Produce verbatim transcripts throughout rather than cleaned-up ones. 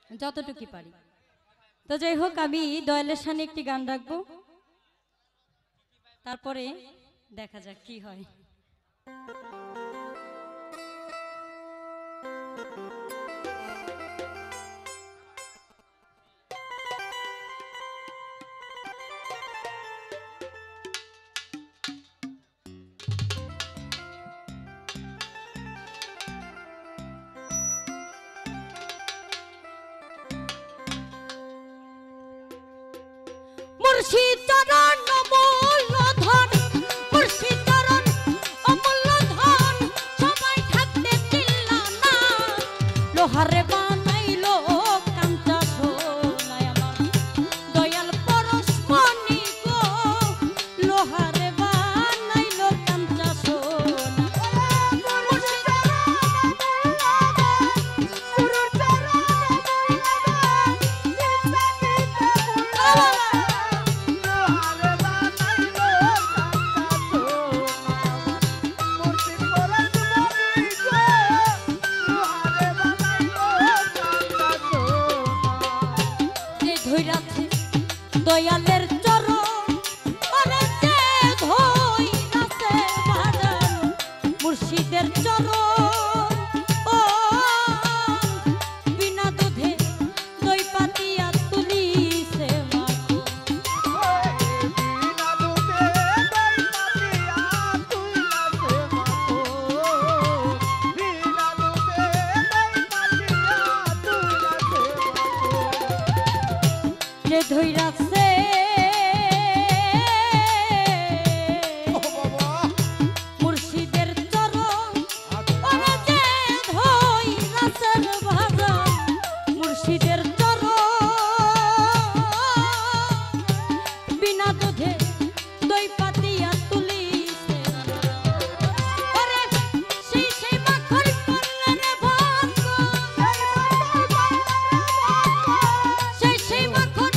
যতটুকু পারি। তো যাই হোক, আমি দয়ালের সামনে একটি গান রাখবো, তারপরে দেখা যাক কি হয়। মুর্শিদ চরণ অমূল্য ধন, মুর্শিদ চরণ অমূল্য ধন, সবাই থাকতে দিল না, লোহারে বানাইলো কাঞ্চা সোনায় আমার দয়াল পরশমণি গো, লোহারে বানাইলো কাঞ্চা সোনা। দয়ালের চরণ ওরে যে ধইরাছে বাজান, মুর্শিদের চরণ ও বিনা দুধে দই পাতিয়া তুলিছে মাগো, বিনা দুধে দই পাতিয়া তুলিছে মাগো, বিনা দুধে দই পাতিয়া তুলিছে মাগো, যে ধইরাছে মুর্শিদের চরণ ওরে যে ধইরাছে বাজান, মুর্শিদের চরণ বিনা দুধে দই পাতিয়া তুলিছে, ওরে সেই সেই মাখর করলে রে ভক্ত, সেই সেই মাখর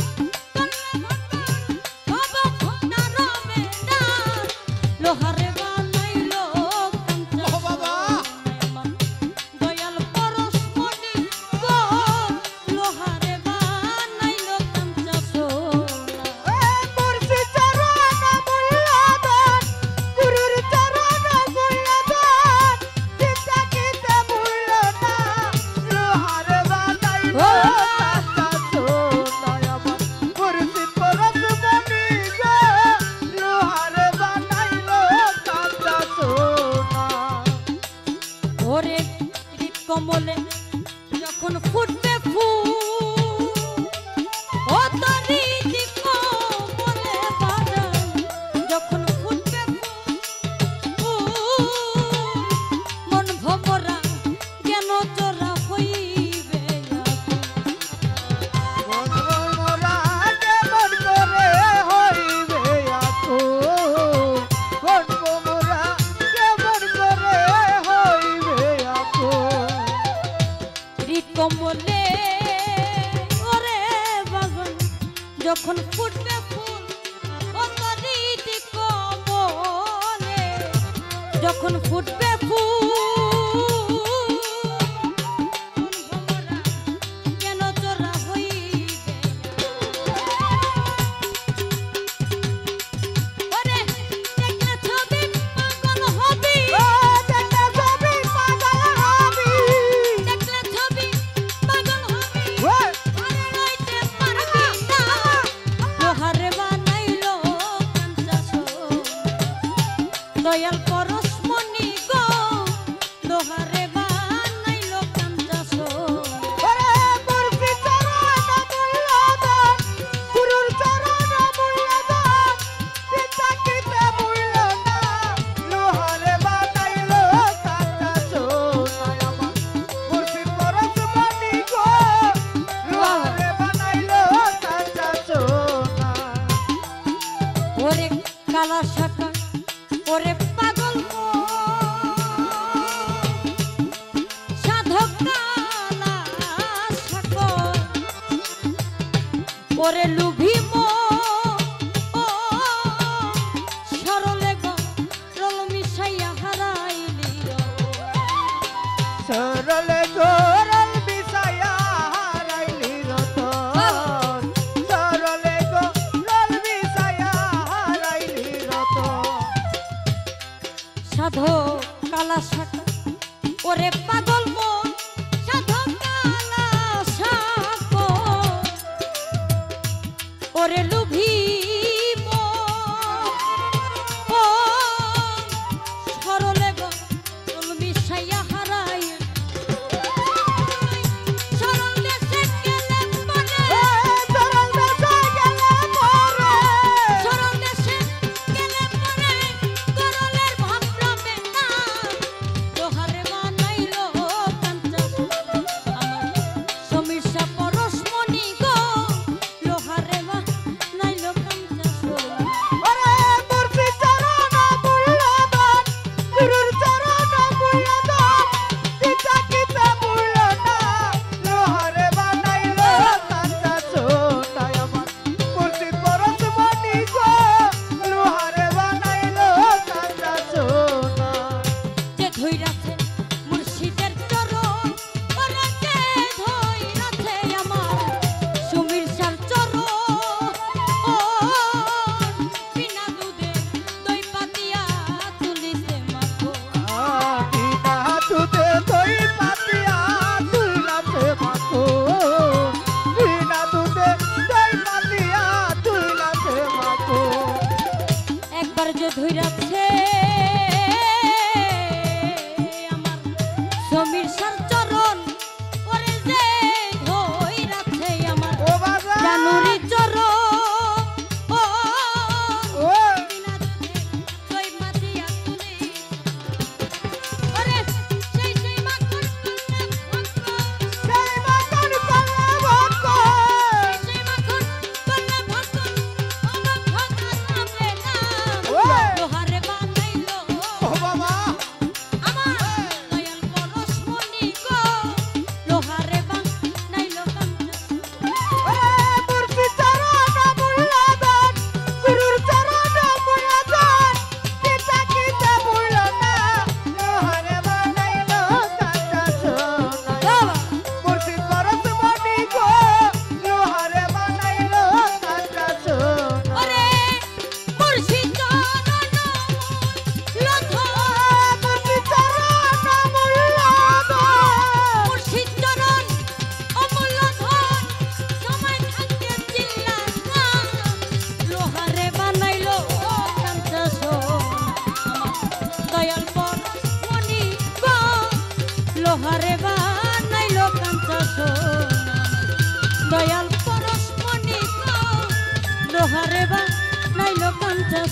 লোহারে বানাইলো কাঞ্চা সোনা, দয়াল পরশমণি গো, লোহারে বানাইলো কাঞ্চা সোনা। মুর্শিদ চরণ অমূল্য ধন, গুরুর চরণ অমূল্য ধন, চিন্তা কিতে ভুলল না, লোহারে বানাইলো কাঞ্চা সোনায় আমার মুর্শিদ পরশমণি গো, লোহারে বানাইলো কাঞ্চা সোনা। ওরে হৃদ কমলে যখন ফুটবে ফুল, ও তোর হৃদ কমলে বাজান যখন ফুটবে ফুল, মন ভমরা কেন চোরা হইবে মোরা কেমন করে হইবে আকুল, বনবো মোরা কেমন করে হইবে আকুল। হৃদ কমলে ওরে বাজান যখন ফুটবে ফুল, ও তোর হৃদ কমলে যখন ফুটবে ফুল, মন ভমরা কেন চোরা হইবে, ওরে দেখলে ছবি পাগল হবি, ও দেখলে ছবি পাগল হবি, দেখলে ছবি পাগল হবি, ওই আরে রইতে পারবি না, লোহারে বানাইলো কাঞ্চা সোনা, দয়াল পরশমণি গো, লোহারে বানাইলো কাঞ্চা সোনা। ওরে মুর্শিদ চরণ অমূল্য ধন, গুরুর চরণ অমূল্য ধন, চিন্তা কিতে ভুলল না, লোহারে বানাইলো কাঞ্চা সোনায় আমার মুর্শিদ পরশমণি গো, লোহারে বানাইলো কাঞ্চা সোনা। ওরে কালা শাখা ওরে পাগল সাধক কালা শাখা, ওরে লুভি মো সরলে গো রল মিশাইয়া হারাইলি, সরলে গোরল বিষয়া হারাইলি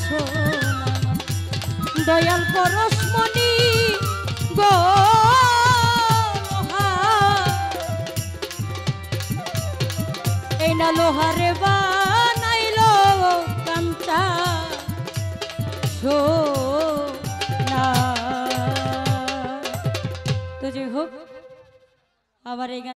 সোনা দয়াল পরশমণি গো লোহা, এই না লোহারে বানাইলো কাঞ্চা সোনা। তো যাই হোক আবার এই